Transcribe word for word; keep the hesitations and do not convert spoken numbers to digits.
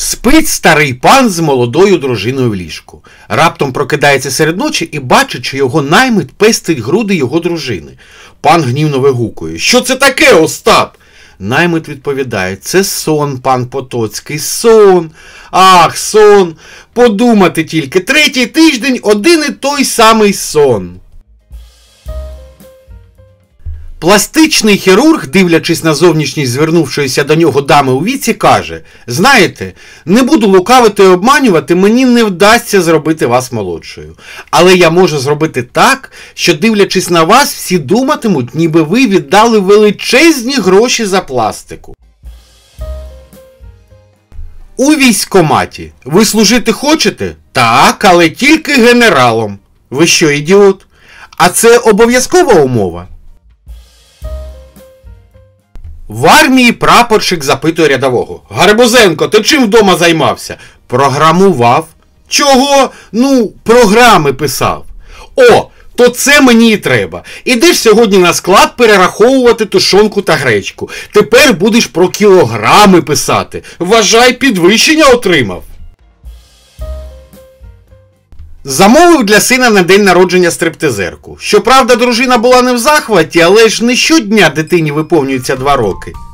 Спить старий пан з молодою дружиною в ліжку. Раптом прокидається серед ночі і бачить, що його наймит пестить груди його дружини. Пан гнівно вигукує: «Що це таке, Остап?» Наймит відповідає: «Це сон, пан Потоцький, сон. Ах, сон. Подумати тільки, третій тиждень один і той самий сон». Пластичний хірург, дивлячись на зовнішність звернувшоїся до нього дами у віці, каже: «Знаєте, не буду лукавити і обманювати, мені не вдасться зробити вас молодшою. Але я можу зробити так, що, дивлячись на вас, всі думатимуть, ніби ви віддали величезні гроші за пластику». У військкоматі. Ви служити хочете? Так, але тільки генералом. Ви що, ідіот? А це обов'язкова умова? В армії прапорщик запитує рядового: «Гарбузенко, ти чим вдома займався?» «Програмував». «Чого?» «Ну, програми писав». «О, то це мені і треба. Ідеш сьогодні на склад перераховувати тушонку та гречку. Тепер будеш про кілограми писати. Вважай, підвищення отримав». Замовив для сина на день народження стриптизерку. Щоправда, дружина була не в захваті, але ж не щодня дитині виповнюється два роки.